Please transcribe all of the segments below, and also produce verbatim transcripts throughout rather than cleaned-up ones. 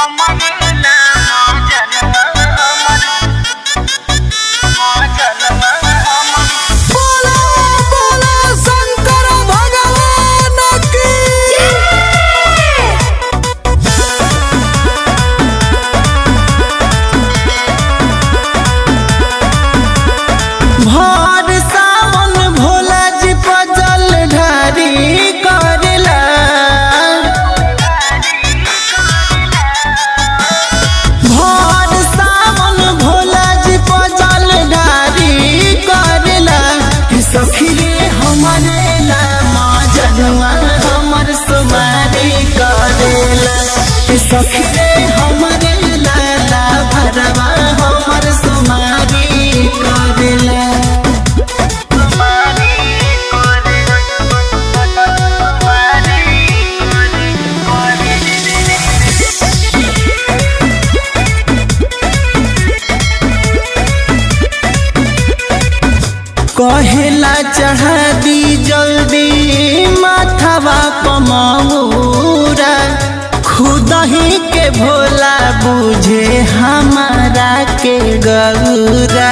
सखी रे हमरे लाला भरवा हमर सुमारी करेला कहेला चढ़ा दी जल्दी माथवा पमौरा खुद ही के भोला बुझे हमारा के गौरा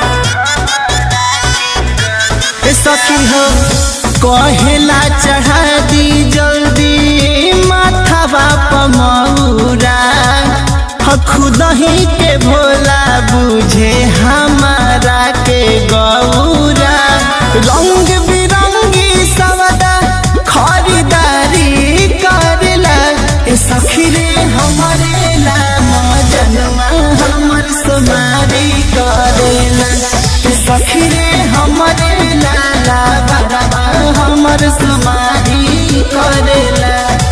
सखी हो कहेला चढ़ा दी जल्दी माथवा पमौरा खुद ही के भोला बुझे हमारा के गौरा रंग बिरंगी सवदा खरीदारी करेला सखी रे हमरे ला मजनुआ हमर सुमारी करेला सखी रे हमरे लाला भरवा हमर सुमारी करेला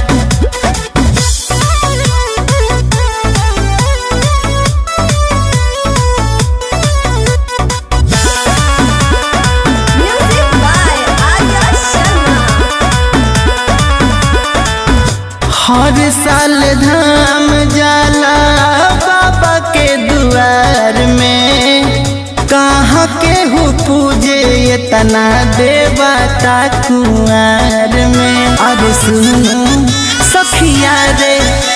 हर साल धाम जाला बाबा के दुआर में कहाँ के हो पूजे इतना देवता कुआर में। अरे सुनो सखिया रे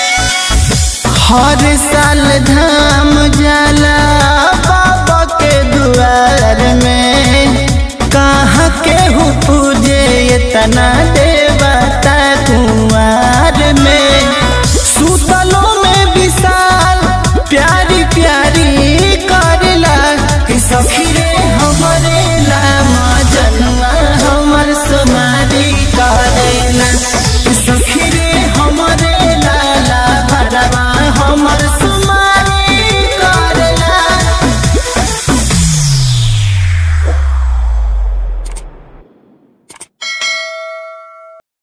हर साल धाम जाला बाबा के दुआर में कहाँ के हो पूजे इतना दे